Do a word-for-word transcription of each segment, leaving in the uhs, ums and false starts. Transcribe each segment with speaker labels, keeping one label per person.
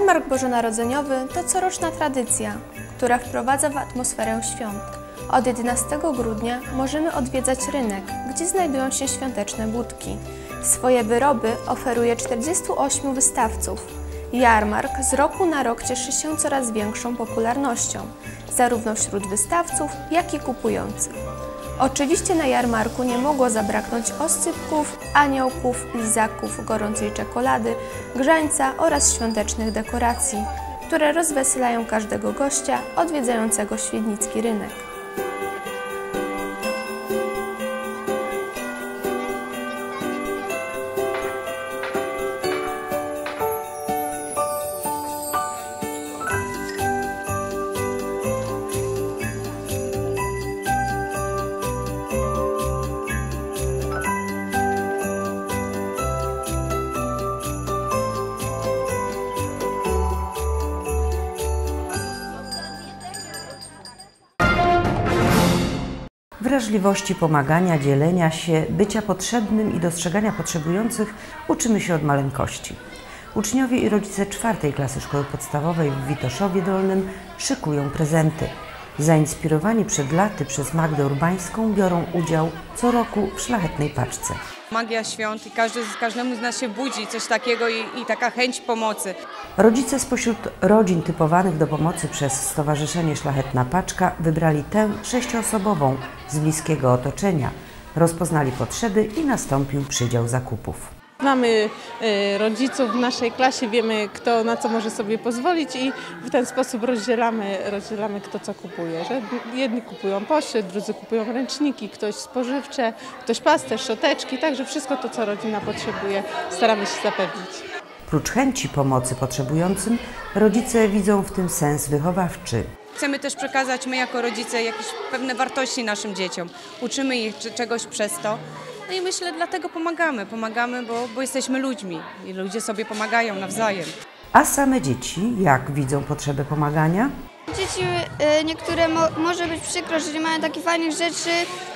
Speaker 1: Jarmark bożonarodzeniowy to coroczna tradycja, która wprowadza w atmosferę świąt. Od jedenastego grudnia możemy odwiedzać rynek, gdzie znajdują się świąteczne budki. Swoje wyroby oferuje czterdziestu ośmiu wystawców. Jarmark z roku na rok cieszy się coraz większą popularnością, zarówno wśród wystawców, jak i kupujących. Oczywiście na jarmarku nie mogło zabraknąć oscypków, aniołków, lizaków, gorącej czekolady, grzańca oraz świątecznych dekoracji, które rozweselają każdego gościa odwiedzającego świdnicki rynek.
Speaker 2: Wrażliwości, pomagania, dzielenia się, bycia potrzebnym i dostrzegania potrzebujących uczymy się od maleńkości. Uczniowie i rodzice czwartej klasy szkoły podstawowej w Witoszowie Dolnym szykują prezenty. Zainspirowani przed laty przez Magdę Urbańską biorą udział co roku w szlachetnej paczce.
Speaker 3: Magia świąt i każdy, każdemu z nas się budzi coś takiego i, i taka chęć pomocy.
Speaker 2: Rodzice spośród rodzin typowanych do pomocy przez Stowarzyszenie Szlachetna Paczka wybrali tę sześcioosobową z bliskiego otoczenia, rozpoznali potrzeby i nastąpił przydział zakupów.
Speaker 4: Znamy rodziców w naszej klasie, wiemy, kto na co może sobie pozwolić i w ten sposób rozdzielamy, rozdzielamy kto co kupuje. Że jedni kupują pocztę, drudzy kupują ręczniki, ktoś spożywcze, ktoś pastę, szczoteczki, także wszystko to, co rodzina potrzebuje, staramy się zapewnić.
Speaker 2: Prócz chęci pomocy potrzebującym, rodzice widzą w tym sens wychowawczy.
Speaker 3: Chcemy też przekazać my jako rodzice jakieś pewne wartości naszym dzieciom. Uczymy ich czegoś przez to. No i myślę, dlatego pomagamy. Pomagamy, bo, bo jesteśmy ludźmi i ludzie sobie pomagają nawzajem.
Speaker 2: A same dzieci, jak widzą potrzebę pomagania?
Speaker 5: Dzieci y, niektóre mo może być przykro, że nie mają takich fajnych rzeczy,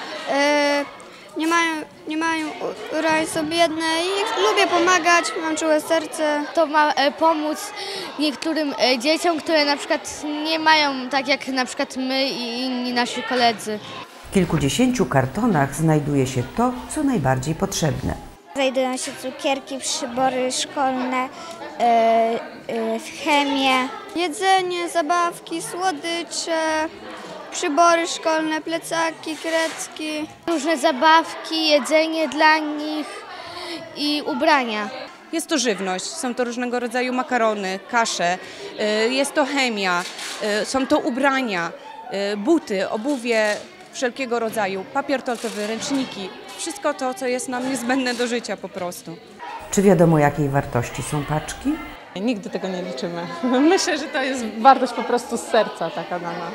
Speaker 5: y, nie mają, nie mają urodzin są biedne i lubię pomagać, mam czułe serce.
Speaker 6: To ma e, pomóc niektórym e, dzieciom, które na przykład nie mają tak jak na przykład my i inni nasi koledzy.
Speaker 2: W kilkudziesięciu kartonach znajduje się to, co najbardziej potrzebne.
Speaker 5: Znajdują się cukierki, przybory szkolne, yy, yy, chemię, jedzenie, zabawki, słodycze, przybory szkolne, plecaki, kredki.
Speaker 6: Różne zabawki, jedzenie dla nich i ubrania.
Speaker 3: Jest to żywność, są to różnego rodzaju makarony, kasze, jest to chemia, są to ubrania, buty, obuwie wszelkiego rodzaju, papier toaletowy, ręczniki, wszystko to, co jest nam niezbędne do życia po prostu.
Speaker 2: Czy wiadomo, jakiej wartości są paczki?
Speaker 4: Nigdy tego nie liczymy. Myślę, że to jest wartość po prostu z serca taka dana.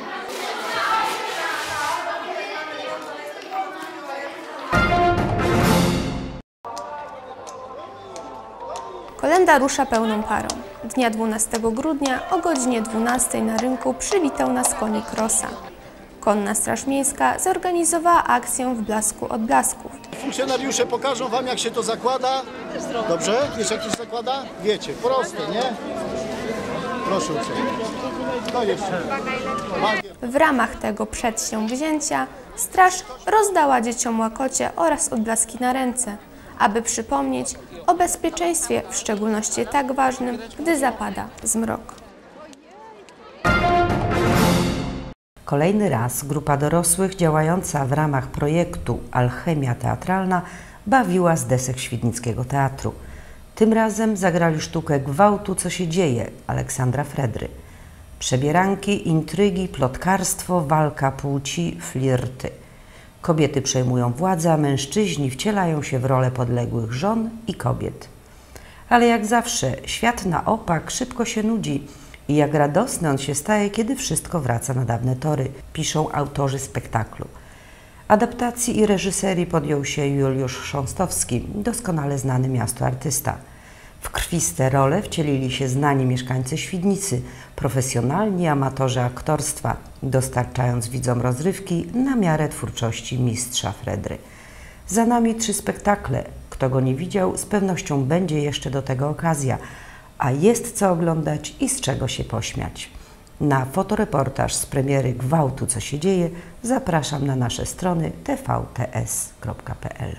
Speaker 1: Kolenda rusza pełną parą. Dnia dwunastego grudnia o godzinie dwunastej na rynku przywitał nas konik Rosa. Konna Straż Miejska zorganizowała akcję w blasku od blasków.
Speaker 7: Funkcjonariusze pokażą Wam, jak się to zakłada. Dobrze? Wiesz, jak to się zakłada? Wiecie, proste, nie? Proszę uprzejmie. No jeszcze.
Speaker 1: W ramach tego przedsięwzięcia straż rozdała dzieciom łakocie oraz odblaski na ręce, aby przypomnieć o bezpieczeństwie, w szczególności tak ważnym, gdy zapada zmrok.
Speaker 2: Kolejny raz grupa dorosłych działająca w ramach projektu Alchemia Teatralna bawiła z desek Świdnickiego Teatru. Tym razem zagrali sztukę Gwałtu, co się dzieje Aleksandra Fredry. Przebieranki, intrygi, plotkarstwo, walka płci, flirty. Kobiety przejmują władzę, a mężczyźni wcielają się w rolę podległych żon i kobiet. Ale jak zawsze świat na opak szybko się nudzi i jak radosny on się staje, kiedy wszystko wraca na dawne tory, piszą autorzy spektaklu. Adaptacji i reżyserii podjął się Juliusz Chrząstowski, doskonale znany miastu artysta. W krwiste role wcielili się znani mieszkańcy Świdnicy, profesjonalni amatorzy aktorstwa, dostarczając widzom rozrywki na miarę twórczości mistrza Fredry. Za nami trzy spektakle. Kto go nie widział, z pewnością będzie jeszcze do tego okazja. a jest co oglądać i z czego się pośmiać. Na fotoreportaż z premiery Gwałtu Co się dzieje zapraszam na nasze strony t v t s kropka p l.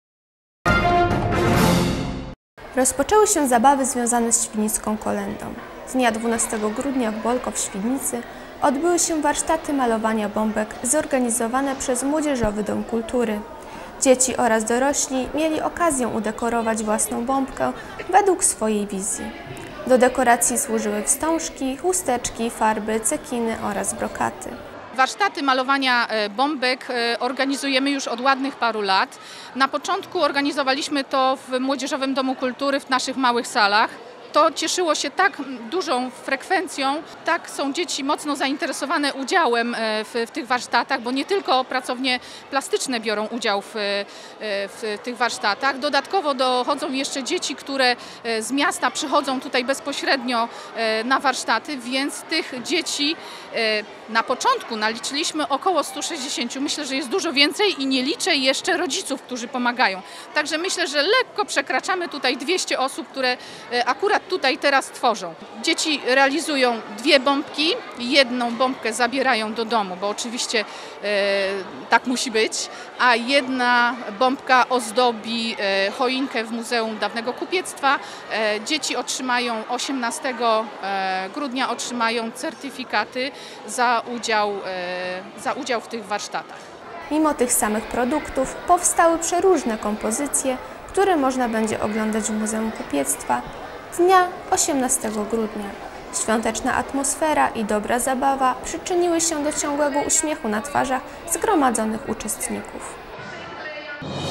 Speaker 1: Rozpoczęły się zabawy związane z Świdnicką kolędą. Dnia dwunastego grudnia w Bolko w Świdnicy odbyły się warsztaty malowania bombek zorganizowane przez Młodzieżowy Dom Kultury. Dzieci oraz dorośli mieli okazję udekorować własną bombkę według swojej wizji. Do dekoracji służyły wstążki, chusteczki, farby, cekiny oraz brokaty.
Speaker 8: Warsztaty malowania bombek organizujemy już od ładnych paru lat. Na początku organizowaliśmy to w Młodzieżowym Domu Kultury w naszych małych salach. To cieszyło się tak dużą frekwencją, tak są dzieci mocno zainteresowane udziałem w, w tych warsztatach, bo nie tylko pracownie plastyczne biorą udział w, w tych warsztatach. Dodatkowo dochodzą jeszcze dzieci, które z miasta przychodzą tutaj bezpośrednio na warsztaty, więc tych dzieci na początku naliczyliśmy około stu sześćdziesięciu. Myślę, że jest dużo więcej i nie liczę jeszcze rodziców, którzy pomagają. Także myślę, że lekko przekraczamy tutaj dwieście osób, które akurat tutaj teraz tworzą. Dzieci realizują dwie bombki, jedną bombkę zabierają do domu, bo oczywiście e, tak musi być, a jedna bombka ozdobi e, choinkę w Muzeum Dawnego Kupiectwa. E, dzieci otrzymają osiemnastego grudnia otrzymają certyfikaty za udział, e, za udział w tych warsztatach.
Speaker 1: Mimo tych samych produktów powstały przeróżne kompozycje, które można będzie oglądać w Muzeum Kupiectwa dnia osiemnastego grudnia. Świąteczna atmosfera i dobra zabawa przyczyniły się do ciągłego uśmiechu na twarzach zgromadzonych uczestników.